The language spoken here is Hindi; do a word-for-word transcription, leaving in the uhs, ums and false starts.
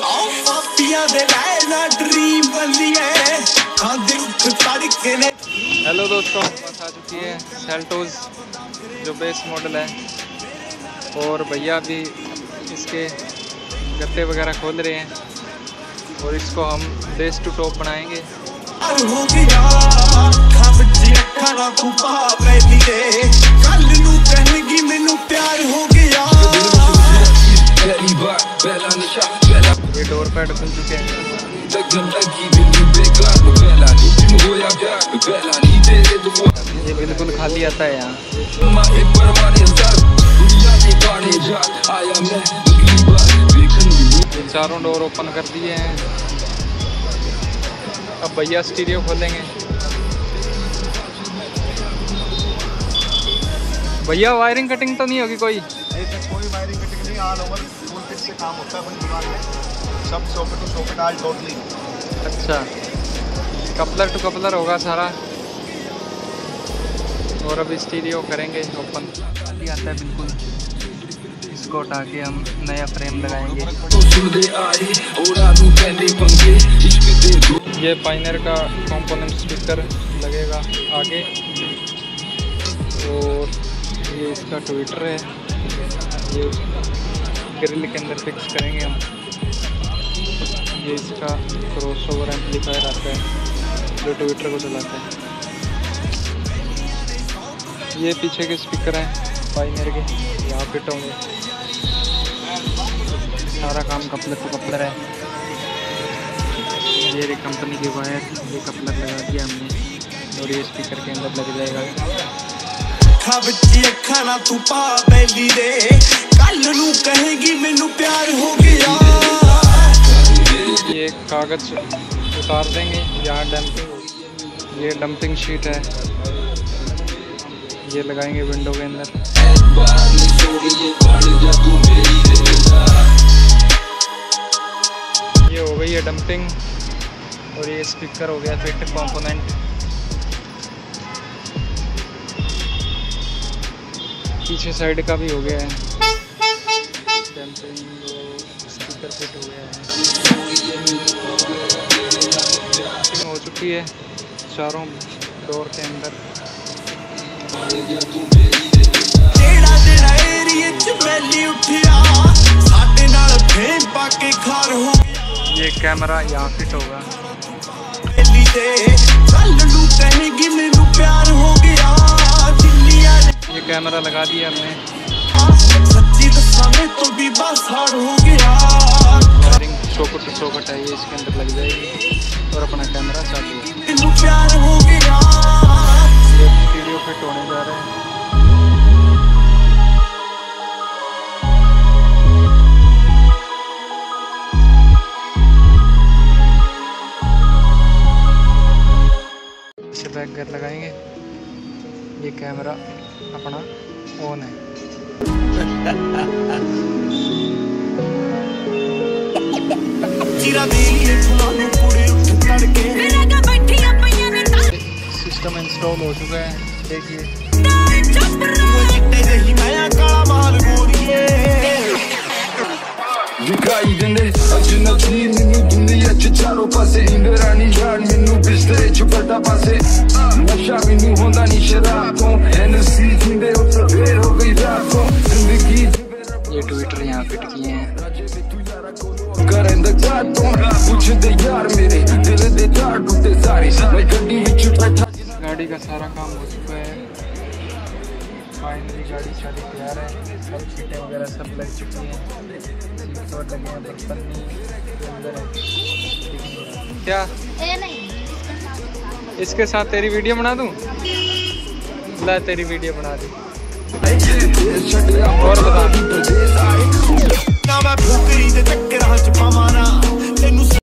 हेलो दोस्तों, बस आ चुकी है सेल्टोस जो बेस मॉडल है, और भैया भी इसके गत्ते वगैरह खोल रहे हैं और इसको हम बेस टू टॉप बनाएंगे। ये डोर पैड खुल चुके हैं। ये बिल्कुल खाली आता है यहाँ। ये चारों डोर ओपन कर दिए हैं। अब भैया स्टीरियो खोलेंगे। भैया वायरिंग कटिंग तो नहीं होगी कोई? कोई वायरिंग कटिंग नहीं, ऑल ओवर फुल फिट से काम होता है अपनी दुकान में। सब socket to socket all totally. अच्छा, कपलर टू कपलर होगा सारा। और अब स्टीरियो करेंगे ओपन। खाली आता है बिल्कुल, इसको हटा के हम नया फ्रेम लगाएंगे। ये पाइनर का कंपोनेंट स्पीकर लगेगा आगे, और ये इसका ट्विटर है, ये ग्रिल के अंदर फिक्स करेंगे हम। ये इसका क्रॉस ओवर एम्पलीफायर आता है जो ट्विटर को चलाता है। ये पीछे के स्पीकर हैं पाइनर के, यहाँ फिट होंगे। सारा काम कपलर टू कपलर है। ये रे कंपनी की वायर, ये कपलर लगा दिया हमने, और ये स्पीकर के अंदर लग जाएगा। ये कागज उतार देंगे, यहाँ डंपिंग, ये डंपिंग शीट है, ये लगाएंगे विंडो के अंदर। ये हो गई है डंपिंग, और ये स्पीकर हो गया फिट कंपोनेंट। पीछे साइड का भी हो गया है डंपिंग, स्पीकर फिट हो गया है। हो चुकी है चारों डोर के अंदर। ये कैमरा यहाँ फिट होगा। ये कैमरा लगा दिया हमने। वायरिंग सॉकेट टू सॉकेट है, ये इसके अंदर लग जाएगी, और अपना कैमरा चालू है। ये वीडियो फिट होने जा रहे हैं। इसे बैक गेयर लगाएंगे। ये कैमरा अपना ऑन है। सिस्टम इंस्टॉल हो चुका है, देखिए। दिखाई देने अजनबी मैनू दुनिया च चारों पासे, इंगरानी जान मैनू बिस्तरे च बड़ा पासे। नशा मैनू होंदा नहीं शराब तो, एनसी जिंदे उतर फेर हो गई रात को जिंदगी। ये ट्विटर यहाँ फिट किए हैं। करें द तो पूछ दे यार मेरे दिल दे तार टूटे सारे, मैं गड्डी विच बैठा। गाड़ी का सारा काम हो चुका है। फाइनली गाड़ी शादी तैयार है, सब सीटें वगैरह सब लग चुकी हैं, सीट कवर लगे हैं, बस पन्नी के अंदर है। क्या ए नहीं, इसके साथ तेरी वीडियो बना दूं? ला तेरी वीडियो बना दी। और बता।